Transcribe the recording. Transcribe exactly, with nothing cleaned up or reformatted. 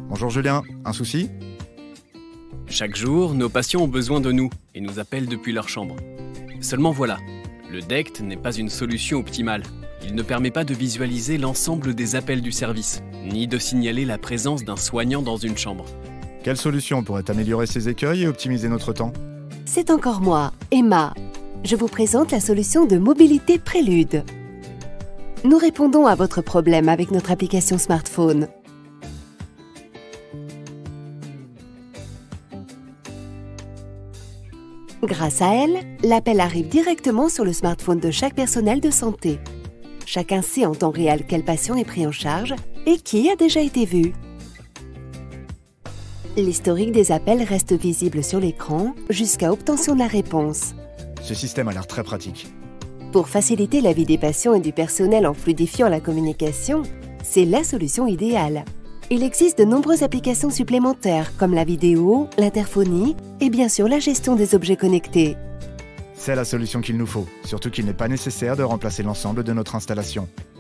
Bonjour Julien, un souci? Chaque jour, nos patients ont besoin de nous et nous appellent depuis leur chambre. Seulement voilà, le D E C T n'est pas une solution optimale. Il ne permet pas de visualiser l'ensemble des appels du service, ni de signaler la présence d'un soignant dans une chambre. Quelle solution pourrait améliorer ces écueils et optimiser notre temps? C'est encore moi, Emma. Je vous présente la solution de mobilité Prélude. Nous répondons à votre problème avec notre application smartphone. Grâce à elle, l'appel arrive directement sur le smartphone de chaque personnel de santé. Chacun sait en temps réel quel patient est pris en charge et qui a déjà été vu. L'historique des appels reste visible sur l'écran jusqu'à obtention de la réponse. Ce système a l'air très pratique. Pour faciliter la vie des patients et du personnel en fluidifiant la communication, c'est la solution idéale. Il existe de nombreuses applications supplémentaires comme la vidéo, l'interphonie et bien sûr la gestion des objets connectés. C'est la solution qu'il nous faut, surtout qu'il n'est pas nécessaire de remplacer l'ensemble de notre installation.